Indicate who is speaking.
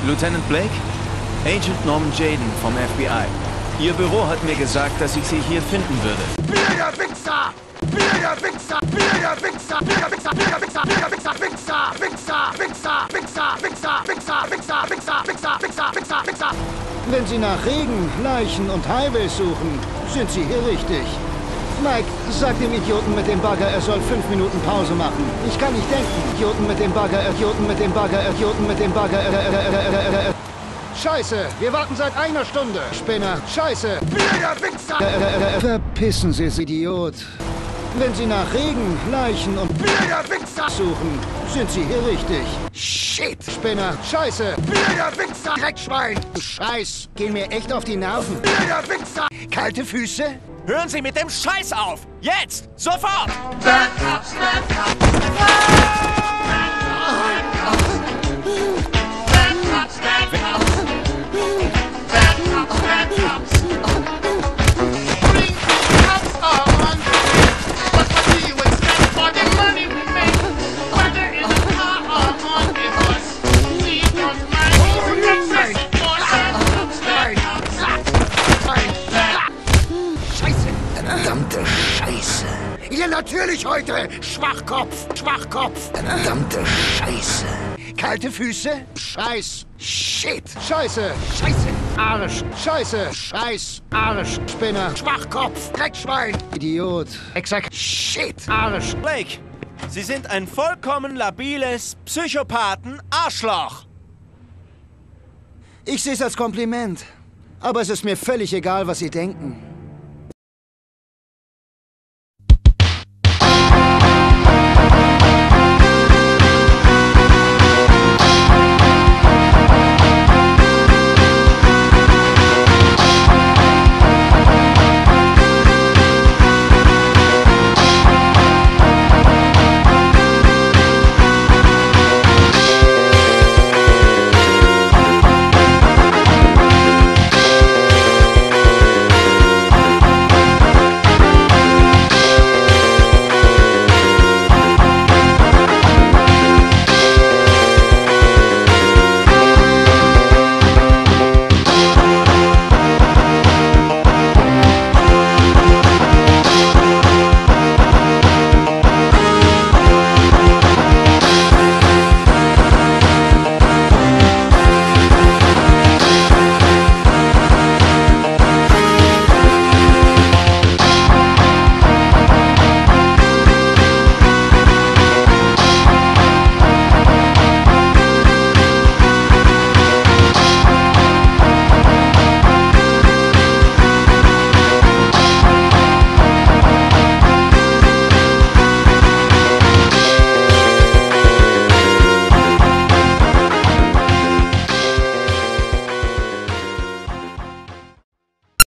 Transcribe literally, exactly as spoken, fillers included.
Speaker 1: Lieutenant Blake? Agent Norman Jayden vom F B I. Ihr Büro hat mir gesagt, dass ich Sie hier finden würde.
Speaker 2: Wir Wichser! Wir Wichser! Wir Wichser! Wir Wichser! Wir Wichser! Wir Wichser! Wichser! Wichser! Wichser! Wichser! Wichser! Wichser! Wichser! Wichser! Wichser! Wichser! Wichser! Wichser!
Speaker 3: Wenn Sie nach Regen, Leichen und Highways suchen, sind Sie hier richtig. Mike, sag dem Idioten mit dem Bagger, er soll fünf Minuten Pause machen. Ich kann nicht denken. Idioten mit dem Bagger, Idioten mit dem Bagger, Idioten mit dem Bagger. Scheiße, wir warten seit einer Stunde. Spinner, Scheiße.
Speaker 2: Wir Wichser!
Speaker 3: Verpissen Sie es, Idiot. Wenn Sie nach Regen, Leichen und
Speaker 2: Wir Wichser!
Speaker 3: suchen, sind Sie hier richtig.
Speaker 2: Shit!
Speaker 3: Spinner, Scheiße.
Speaker 2: Wir Wichser! Dreckschwein!
Speaker 3: Scheiß, gehen mir echt auf die Nerven.
Speaker 2: Wir Wichser!
Speaker 3: Kalte Füße?
Speaker 4: Hören Sie mit dem Scheiß auf! Jetzt! Sofort!
Speaker 2: Bad Cops! Bad Cops! Bad Cops! Bad Cops! Bad Cops! Bad Cops! Bring the cops on! But what do you expect for the money we make? Whether in a car or on a bus, we don't mind. Texas or Bad Cops! Bad Cops! Scheiße!
Speaker 3: Verdammte Scheiße.
Speaker 2: Ja, natürlich heute! Schwachkopf! Schwachkopf!
Speaker 3: Verdammte Scheiße. Kalte Füße? Scheiß.
Speaker 2: Shit!
Speaker 3: Scheiße.
Speaker 2: Scheiße!
Speaker 3: Arsch. Scheiße. Scheiß. Arsch. Spinner.
Speaker 2: Schwachkopf! Dreckschwein!
Speaker 3: Idiot. Exakt.
Speaker 2: Shit!
Speaker 3: Arsch.
Speaker 4: Blake, Sie sind ein vollkommen labiles Psychopathen-Arschloch!
Speaker 3: Ich sehe es als Kompliment. Aber es ist mir völlig egal, was Sie denken.